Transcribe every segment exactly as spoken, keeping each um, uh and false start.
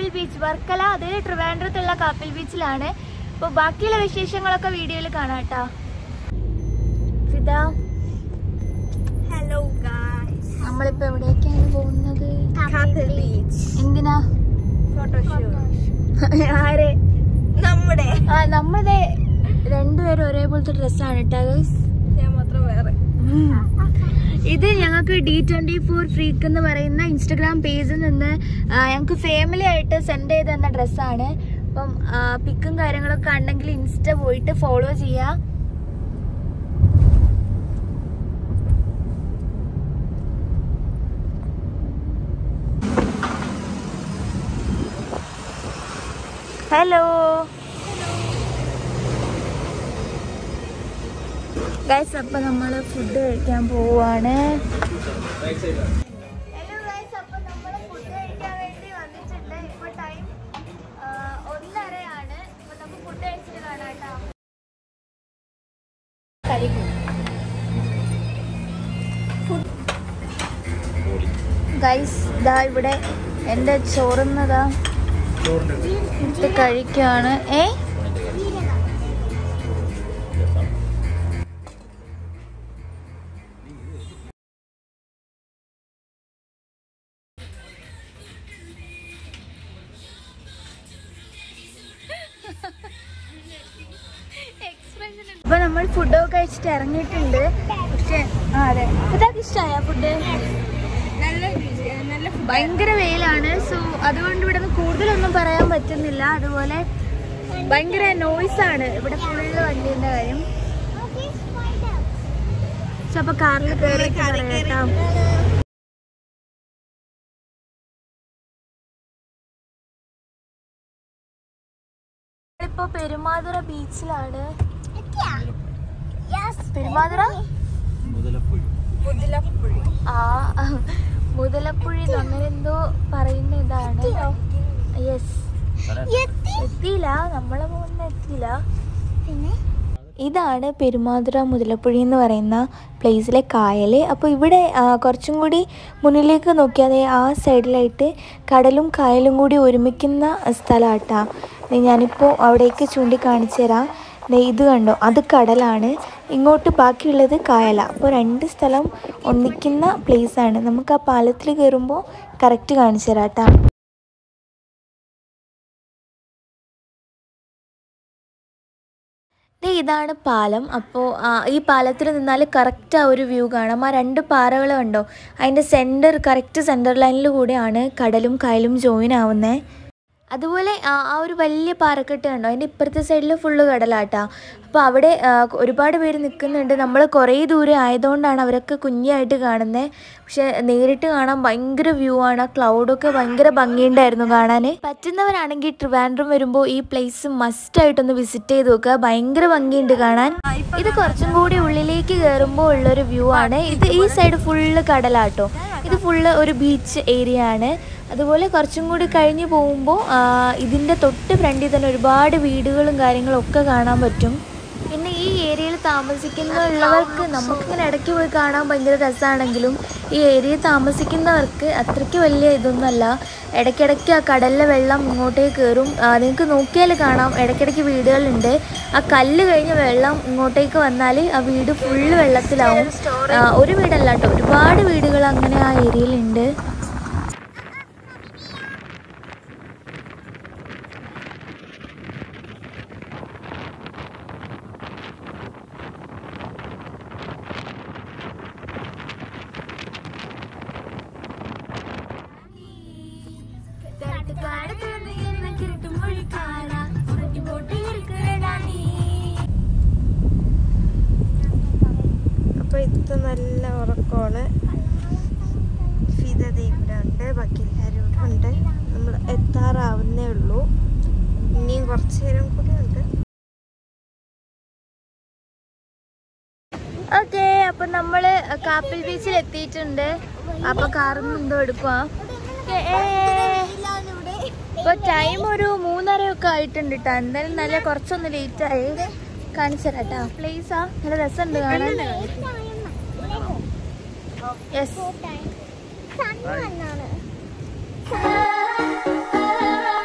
Kappil beach, Varkala അതായത് ട്രിവാൻഡ്രത്തുള്ള കാപ്പിൽ ബീച്ചിലാണ്. അപ്പോൾ ബാക്കിയുള്ള വിശേഷങ്ങളൊക്കെ വീഡിയോയിൽ കാണാം കേട്ടോ. ഹലോ ഗായ്സ്, നമ്മളിപ്പോ എവിടേക്കാണ് പോകുന്നത്? കാപ്പിൽ ബീച്ച്. എന്തിനാ? ഫോട്ടോഷൂട്ട്. ആരെ? നമ്മുടെ ആ നമ്മുടെ രണ്ടുപേരും ഒരേപോലത്തെ ഡ്രസ്സാണ് കേട്ടോ ഗൈസ്. ഞാൻ മാത്രം വേറെ. ഇത് ഞങ്ങൾക്ക് ഡി ട്വന്റി ഫോർ ഫ്രീക്ക് എന്ന് പറയുന്ന ഇൻസ്റ്റഗ്രാം പേജിൽ നിന്ന് ഞങ്ങൾക്ക് ഫാമിലി ആയിട്ട് സെൻഡ് ചെയ്ത് തന്ന ഡ്രസ്സാണ്. അപ്പം പിക്കും കാര്യങ്ങളൊക്കെ ഉണ്ടെങ്കിൽ ഇൻസ്റ്റ പോയിട്ട് ഫോളോ ചെയ്യാം. ഹലോ ഗൈസ്, അപ്പൊ നമ്മള് ഫുഡ് കഴിക്കാൻ പോവാണ്. ഹലോ ഗൈസ്, അപ്പൊ നമ്മള് ഫുഡ് കഴിക്കാൻ വേണ്ടി വന്നിട്ടുണ്ട്. ഇപ്പൊ ടൈം ഒന്നരയാണ്. അപ്പൊ നമുക്ക് ഫുഡ് കഴിച്ചിട്ട് കാണാം കേട്ടോ. ഗൈസ് ഇതാ ഇവിടെ എന്റെ ചോറുന്നതാ ഇത് കഴിക്കാണ്. ഏ അപ്പൊ നമ്മൾ ഫുഡൊക്കെ കഴിച്ചിട്ട് ഇറങ്ങിയിട്ടുണ്ട്. പക്ഷെ ആ അതെ, ഇതൊക്കെ ഇഷ്ടമായ ഫുഡ്? നല്ല ഭയങ്കര വെയിലാണ്. സോ അതുകൊണ്ട് ഇവിടെ നിന്ന് കൂടുതലൊന്നും പറയാൻ പറ്റുന്നില്ല. അതുപോലെ ഭയങ്കര നോയ്സ് ആണ് ഇവിടെ, ഫുള്ള് വണ്ടീന്റെ കാര്യം. സോ അപ്പൊ കാറിൽ കയറി കേട്ടോ. ഇപ്പൊ പെരുമാതുറ ബീച്ചിലാണ്. പെരുമാതുറ ആ മുതലപ്പുഴി അങ്ങനെ എന്തോ പറയുന്ന ഇതാണ്. യെസ്, എത്തിയില്ല, നമ്മളെ പോകുന്ന എത്തിയില്ല. പിന്നെ ഇതാണ് പെരുമാതുറ മുതലപ്പുഴി എന്ന് പറയുന്ന പ്ലേസിലെ കായൽ. അപ്പോൾ ഇവിടെ കുറച്ചും കൂടി മുന്നിലേക്ക് നോക്കിയാൽ ആ സൈഡിലായിട്ട് കടലും കായലും കൂടി ഒരുമിക്കുന്ന സ്ഥലമാട്ടാ. ഞാനിപ്പോൾ അവിടേക്ക് ചൂണ്ടിക്കാണിച്ചു തരാം. ഇത് കണ്ടോ, അത് കടലാണ്, ഇങ്ങോട്ട് ബാക്കിയുള്ളത് കായല. അപ്പോൾ രണ്ട് സ്ഥലം ഒന്നിക്കുന്ന പ്ലേസാണ്. നമുക്ക് ആ പാലത്തിൽ കയറുമ്പോൾ കറക്റ്റ് കാണിച്ചു തരാം കേട്ടോ. ഇതാണ് പാലം. അപ്പോൾ ഈ പാലത്തിൽ നിന്നാൽ കറക്റ്റ് ആ ഒരു വ്യൂ കാണാം. ആ രണ്ട് പാറകൾ കണ്ടോ, അതിൻ്റെ സെൻറ്റർ കറക്റ്റ് സെൻറ്റർ ലൈനിൽ കൂടെയാണ് കടലും കായലും ജോയിൻ ആവുന്നത്. അതുപോലെ ആ ഒരു വലിയ പാറക്കെട്ട് കണ്ടോ, അതിൻ്റെ ഇപ്പുറത്തെ സൈഡിൽ ഫുള്ള് കടലാട്ടാ. അപ്പോൾ അവിടെ ഒരുപാട് പേര് നിൽക്കുന്നുണ്ട്. നമ്മൾ കുറേ ദൂരെ ആയതുകൊണ്ടാണ് അവരൊക്കെ കുഞ്ഞായിട്ട് കാണുന്നത്. പക്ഷെ നേരിട്ട് കാണാൻ ഭയങ്കര വ്യൂ ആണ്. ആ ക്ലൗഡൊക്കെ ഭയങ്കര ഭംഗിയുണ്ടായിരുന്നു കാണാൻ. പറ്റുന്നവരാണെങ്കിൽ ട്രിവാൻഡ്രം വരുമ്പോൾ ഈ പ്ലേസ് മസ്റ്റായിട്ടൊന്ന് വിസിറ്റ് ചെയ്ത് നോക്കുക. ഭയങ്കര ഭംഗിയുണ്ട് കാണാൻ. ഇത് കുറച്ചും കൂടി ഉള്ളിലേക്ക് കയറുമ്പോൾ ഉള്ളൊരു വ്യൂ ആണ്. ഇത് ഈ സൈഡ് ഫുള്ള് കടലാട്ടോ. ഇത് ഫുള്ള് ഒരു ബീച്ച് ഏരിയ ആണ്. അതുപോലെ കുറച്ചും കൂടി കഴിഞ്ഞ് പോകുമ്പോൾ ഇതിൻ്റെ തൊട്ട് ഫ്രണ്ടിൽ തന്നെ ഒരുപാട് വീടുകളും കാര്യങ്ങളും ഒക്കെ കാണാൻ പറ്റും. പിന്നെ ഈ ഏരിയയിൽ താമസിക്കുന്നവർക്ക് നമുക്കിങ്ങനെ ഇടയ്ക്ക് പോയി കാണാൻ ഭയങ്കര രസമാണെങ്കിലും ഈ ഏരിയയിൽ താമസിക്കുന്നവർക്ക് അത്രയ്ക്ക് വലിയ ഇതൊന്നുമല്ല. ഇടയ്ക്കിടയ്ക്ക് ആ കടലിലെ വെള്ളം ഇങ്ങോട്ടേക്ക് കയറും. നിങ്ങൾക്ക് നോക്കിയാൽ കാണാം, ഇടയ്ക്കിടയ്ക്ക് വീടുകളുണ്ട്. ആ കല്ല് കഴിഞ്ഞ് വെള്ളം ഇങ്ങോട്ടേക്ക് വന്നാൽ ആ വീട് ഫുള്ള് വെള്ളത്തിലാവും. ഒരു വീടല്ല കേട്ടോ, ഒരുപാട് വീടുകൾ അങ്ങനെ ആ ഏരിയയിലുണ്ട്. അപ്പൊ ഇത് നല്ല ഉറക്കമാണ്. ഫിദ ഇവിടെ ഉണ്ട്, ബാക്കി എല്ലാവരും ഇവിടെ ഉണ്ട്. നമ്മൾ എത്താറാവുന്നേ ഉള്ളൂ, ഇനിയും കുറച്ചു നേരം കൂടെ ഉണ്ട്. ഓക്കെ, അപ്പൊ നമ്മള് കാപ്പിൽ ബീച്ചിൽ എത്തിയിട്ടുണ്ട്. അപ്പൊ കാറിൽ നിന്ന് എന്തോ എടുക്കുക. ഇപ്പൊ ടൈം ഒരു മൂന്നര ഒക്കെ ആയിട്ടുണ്ട് കേട്ടോ. എന്തായാലും നല്ല കുറച്ചൊന്ന് ലേറ്റ് ആയി. കാണിച്ചു തരാട്ടാ. പ്ലേസാ നല്ല രസമുണ്ട് കാണാൻ. യെസ്,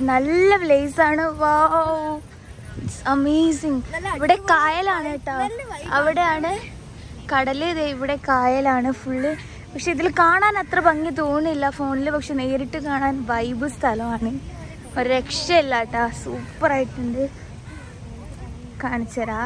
നല്ല പ്ലേസ് ആണ്. Wow, amazing. ഇവിടെ കായലാണ് കേട്ടോ, അവിടെയാണ് കടല്, ഇവിടെ കായലാണ് ഫുള്ള്. പക്ഷെ ഇതിൽ കാണാൻ അത്ര ഭംഗി തോന്നില്ല ഫോണിൽ, പക്ഷെ നേരിട്ട് കാണാൻ വൈബ് സ്ഥലമാണ്. ഒരു രക്ഷയില്ല കേട്ടോ, സൂപ്പറായിട്ടുണ്ട്. കാണിച്ചരാ.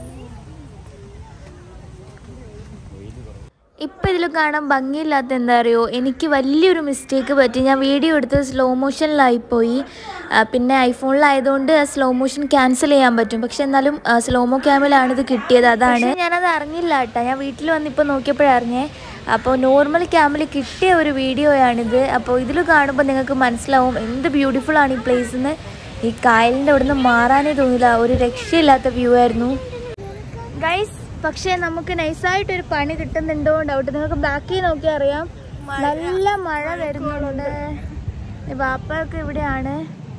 ഇപ്പം ഇതിൽ കാണാൻ ഭംഗിയില്ലാത്ത എന്താ അറിയോ, എനിക്ക് വലിയൊരു മിസ്റ്റേക്ക് പറ്റി. ഞാൻ വീഡിയോ എടുത്ത് സ്ലോ മോഷനിലായിപ്പോയി. പിന്നെ ഐഫോണിലായതുകൊണ്ട് ആ സ്ലോ മോഷൻ ക്യാൻസൽ ചെയ്യാൻ പറ്റും, പക്ഷെ എന്നാലും സ്ലോമോ ക്യാമിലാണ് ഇത് കിട്ടിയത്. അതാണ് ഞാനത് അറിഞ്ഞില്ല കേട്ടോ. ഞാൻ വീട്ടിൽ വന്നിപ്പോൾ നോക്കിയപ്പോഴറിഞ്ഞേ. അപ്പോൾ നോർമൽ ക്യാമിൽ കിട്ടിയ ഒരു വീഡിയോയാണിത്. അപ്പോൾ ഇതിൽ കാണുമ്പോൾ നിങ്ങൾക്ക് മനസ്സിലാവും എന്ത് ബ്യൂട്ടിഫുൾ ആണ് ഈ പ്ലേസ് എന്ന്. ഈ കായലിൻ്റെ അവിടെ നിന്ന് മാറാനേ തോന്നില്ല, ഒരു രക്ഷയില്ലാത്ത വ്യൂ ആയിരുന്നു ഗൈസ്. പക്ഷേ നമുക്ക് നൈസായിട്ടൊരു പണി കിട്ടുന്നുണ്ടോ ഡൗട്ട്. നിങ്ങൾക്ക് ബാക്കി നോക്കിയാൽ അറിയാം, നല്ല മഴ വരുന്നുണ്ട്. വാപ്പൊക്കെ ഇവിടെയാണ്.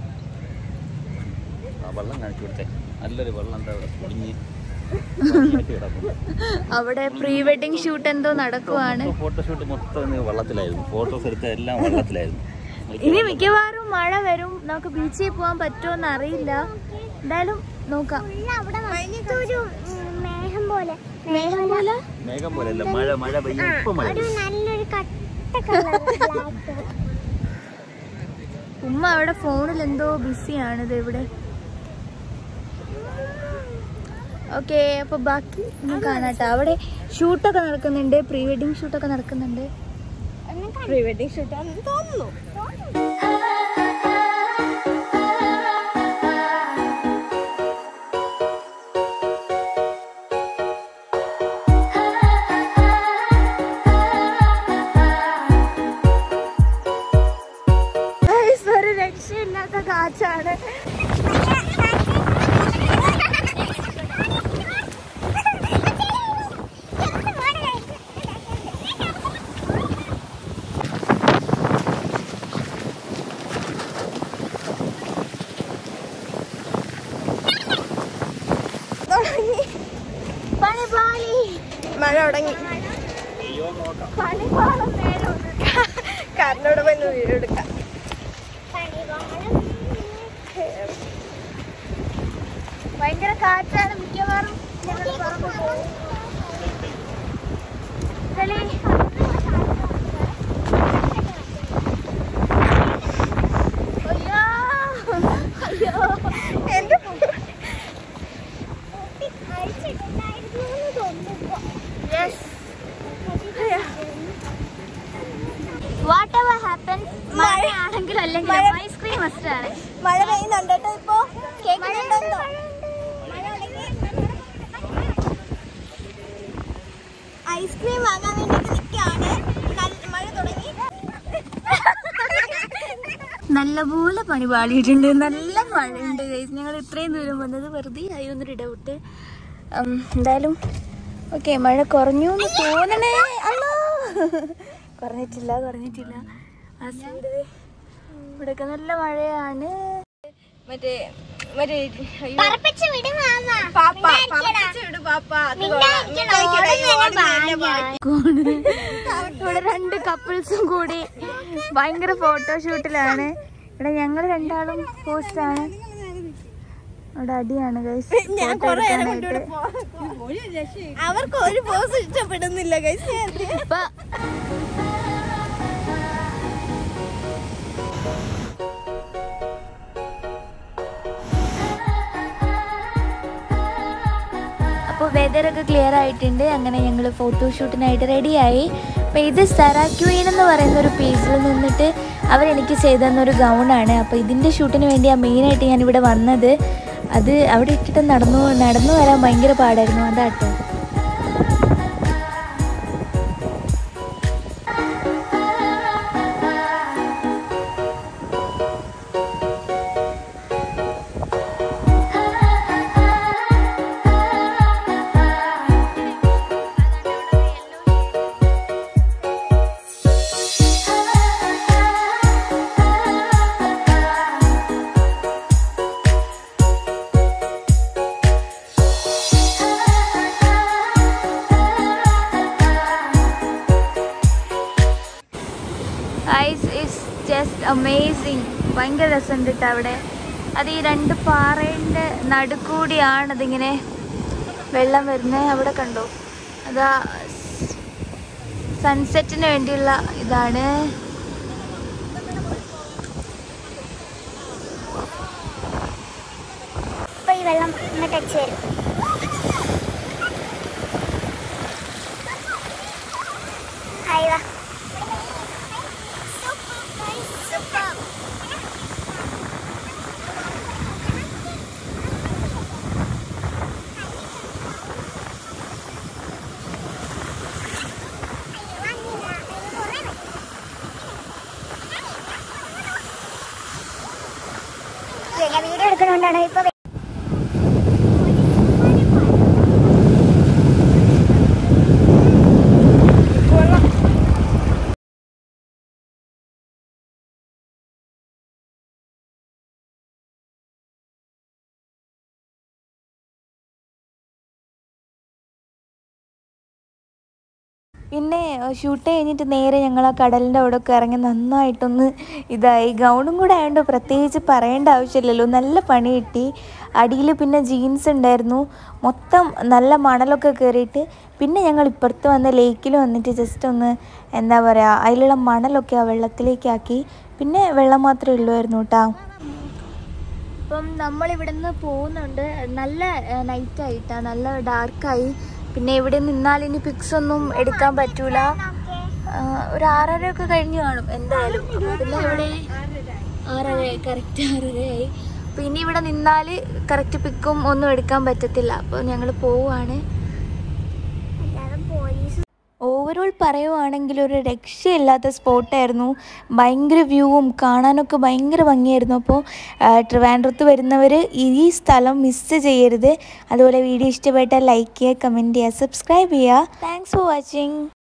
അവിടെ പ്രീ വെഡിങ് ഷൂട്ട് എന്തോ നടക്കുവാണ്. ഫോട്ടോഷൂട്ട് മൊത്തം വെള്ളത്തിലായിരുന്നു, ഫോട്ടോസ് എടുത്ത എല്ലാം വെള്ളത്തിലായിരുന്നു. ഇനി മിക്കവാറും മഴ വരും. നമുക്ക് ബീച്ചിൽ പോകാൻ പറ്റുമോന്ന് അറിയില്ല, എന്തായാലും നോക്കാം. മേഘം പോലെയല്ല, മഴ മഴ പെയ്യും. ഇപ്പൊ മഴ ഉമ്മ അവിടെ ഫോണിൽ എന്തോ ബിസിയാണ്. ഇത് ഇവിടെ ഓക്കെ. അപ്പൊ ബാക്കി കാണാട്ടോ. അവിടെ ഷൂട്ടൊക്കെ നടക്കുന്നുണ്ട്, പ്രീ വെഡിങ് ഷൂട്ടൊക്കെ നടക്കുന്നുണ്ട്. പ്രീ വെഡിങ് ഷൂട്ടാണെന്ന് തോന്നുന്നു. ഒരു രക്ഷയില്ലാത്ത കാറ്റാണ്. മഴ തുടങ്ങി. കാറിനോട് പോയി വീഡിയോ എടുക്കാം. ഭയങ്കര കാറ്റാണ്. മിക്കവാറും ഞങ്ങൾ പറമ്പ് പോകും. അയ്യോ അയ്യോ എന്റെ whatever happens, മഴ ആണെങ്കിലും അല്ലെങ്കിലും ഐസ്ക്രീം മസ്റ്റ് ആണ്. മഴ പെയ്യുന്നുണ്ട് കേട്ടോ. ഇപ്പൊ കേൾക്കുന്നുണ്ടോ? ഐസ്ക്രീം വാങ്ങാൻ വേണ്ടിട്ട് നിൽക്കാണ്. മഴ തുടങ്ങി. നല്ലപോലെ പണി പാളിയിട്ടുണ്ട്. നല്ല മഴയുണ്ട്. ഞങ്ങൾ ഇത്രയും ദൂരം വന്നത് വെറുതെ ആയി ഒന്നൊരു ഡൗട്ട്. എന്തായാലും ഓക്കെ, മഴ കുറഞ്ഞു എന്ന് തോന്നണേ. അല്ലോ, കുറഞ്ഞിട്ടില്ല കുറഞ്ഞിട്ടില്ല ആ സൈഡ് ഇവിടെയൊക്കെ നല്ല മഴയാണ്. മറ്റേ മറ്റേ ഇവിടെ രണ്ട് കപ്പിൾസും കൂടി ഭയങ്കര ഫോട്ടോഷൂട്ടിലാണ്. ഇവിടെ ഞങ്ങൾ രണ്ടാളും പോസ്റ്റാണ്. അവിടെ അടിയാണ് ഗൈസ്. അവർക്ക് ഒരു പോസ് ഇഷ്ടപ്പെടുന്നില്ല ഗൈസ്. അപ്പോൾ വെതറൊക്കെ ക്ലിയർ ആയിട്ടുണ്ട്. അങ്ങനെ ഞങ്ങൾ ഫോട്ടോഷൂട്ടിനായിട്ട് റെഡിയായി. അപ്പോൾ ഇത് സറാ ക്വീൻ എന്ന് പറയുന്ന ഒരു പേജിൽ നിന്നിട്ട് അവരെനിക്ക് ചെയ്തു തന്നൊരു ഗൗണാണ്. അപ്പോൾ ഇതിൻ്റെ ഷൂട്ടിന് വേണ്ടിയാണ് മെയിനായിട്ട് ഞാനിവിടെ വന്നത്. അത് അവിടെ ഇട്ടിട്ട് നടന്നു നടന്നു വരാൻ ഭയങ്കര പാടായിരുന്നു. അതാട്ടോ. Guys, it's just amazing. ഭയങ്കര രസമുണ്ട് കേട്ടോ അവിടെ. അത് ഈ രണ്ട് പാറയുടെ നടുക്കൂടിയാണ് അതിങ്ങനെ വെള്ളം വരുന്നത്. അവിടെ കണ്ടോ, അതാ സൺസെറ്റിന് വേണ്ടിയുള്ള ഇതാണ്. ഇപ്പോൾ ഈ വെള്ളം ഇങ്ങോട്ട് ടച്ച് വരും. ഹായ് വാ. ഞാൻ വീഡിയോ എടുക്കുന്നതുകൊണ്ടാണ് ഇപ്പോൾ പിന്നെ ഷൂട്ട് കഴിഞ്ഞിട്ട് നേരെ ഞങ്ങൾ ആ കടലിൻ്റെ അവിടെ ഒക്കെ ഇറങ്ങി നന്നായിട്ടൊന്ന് ഇതായി. ഗൗണും കൂടെ ആയതുകൊണ്ട് പ്രത്യേകിച്ച് പറയേണ്ട ആവശ്യമില്ലല്ലോ. നല്ല പണി കിട്ടി. അടിയിൽ പിന്നെ ജീൻസ് ഉണ്ടായിരുന്നു. മൊത്തം നല്ല മണലൊക്കെ കയറിയിട്ട് പിന്നെ ഞങ്ങൾ ഇപ്പുറത്ത് വന്ന ലേക്കിൽ വന്നിട്ട് ജസ്റ്റ് ഒന്ന് എന്താ പറയുക അതിലുള്ള മണലൊക്കെ ആ വെള്ളത്തിലേക്കാക്കി. പിന്നെ വെള്ളം മാത്രമേ ഉള്ളുമായിരുന്നു കേട്ടോ. അപ്പം നമ്മളിവിടെ നിന്ന് പോകുന്നുണ്ട്. നല്ല നൈറ്റായിട്ടാണ്, നല്ല ഡാർക്കായി. പിന്നെ ഇവിടെ നിന്നാൽ ഇനി പിക്സ് ഒന്നും എടുക്കാൻ പറ്റൂല. ഒരു ആറര ഒക്കെ കഴിഞ്ഞ് കാണും എന്തായാലും. അപ്പോൾ പിന്നെ ഇവിടെ ആറര കറക്റ്റ് ആറരയായി. അപ്പോൾ ഇനി ഇവിടെ നിന്നാൽ കറക്റ്റ് പിക്കും ഒന്നും എടുക്കാൻ പറ്റത്തില്ല. അപ്പോൾ ഞങ്ങൾ പോവുകയാണ്. ഓവറോൾ പറയുവാണെങ്കിൽ ഒരു രക്ഷയില്ലാത്ത സ്പോട്ടായിരുന്നു. ഭയങ്കര വ്യൂവും കാണാനൊക്കെ ഭയങ്കര ഭംഗിയായിരുന്നു. അപ്പോൾ ട്രിവാൻഡ്രത്ത് വരുന്നവർ ഈ സ്ഥലം മിസ് ചെയ്യരുത്. അതുപോലെ വീഡിയോ ഇഷ്ടപ്പെട്ടാൽ ലൈക്ക് ചെയ്യുക, കമൻറ്റ് ചെയ്യുക, സബ്സ്ക്രൈബ് ചെയ്യുക. Thanks for watching.